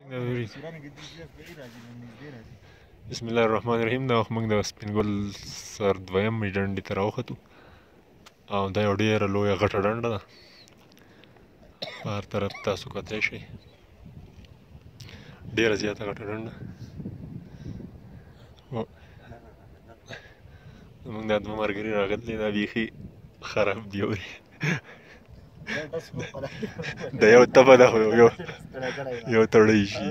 بسم الله الرحمن الرحیم. دا وخت موږ د سپینګل سر دویمې ډنډې ته راوختو او دا یو ډېره لویه غټه ډنډه ده. په هر طرف تاسو کتلی شئ، ډېره زیاته غټه ډنډه. زموږ دا دوه ملګري راغلي، دا بیخي خراب دي اورې د یو تبه ده خو یو تړی شي.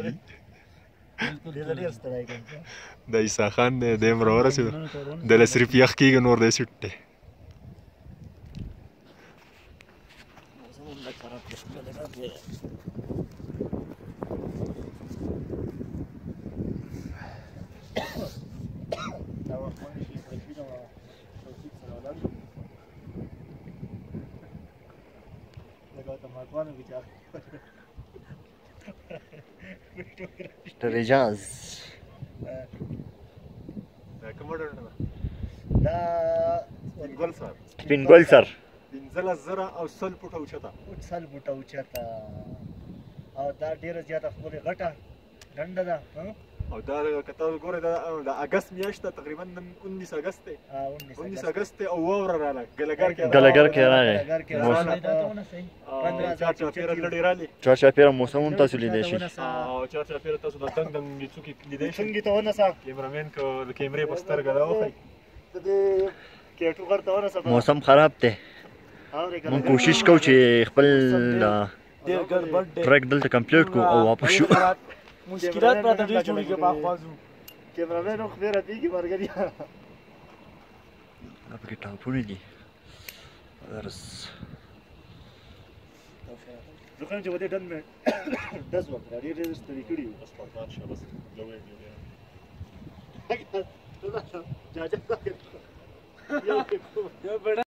د عیسی خان دی، دی هم راورسېدو، دله صرف یخ کېږي، نور دی سیټ دی. رجاز دا کومه ډنډه ده؟ دا سپینګل سر. سپینګل سر 15,000 او 100 فوټه اوچته، 100 فوټه اوچته، او دا ډېره زیاته ښکلې غټه ډنډه ده. او دا که تاسو ګورئ د اګست میاشت ده، تقریبا نن 19 اګست دی، 19 اګست دی او واوره راغله، ګلګر کې راغی، چارچاپېره لړې رالې، چارچاپېره موسم هم تاسو لیدلی شئ، او چارچاپېره تاسو د دنګ دنګ څوکې لیدلی شئ. څنګې ته ونیسه کیمرامین که د کیمرې په سترګه راوښئ. کېټو غر ته ونیسه. موسم خراب دی، موږ کوشش کوو چې خپل ټریک دلته کمپلیټ کړو او واپس شو. مشکلات پراته ډېر جوړېږي په اخوا ځو. کیمرامین هم خدای راپېږي ملګري. دا پکې ټاپونه دي. زه خو یم چې په دې ډنډ مې ډز وکړه، ډېر ستړي کړي وو. جاجا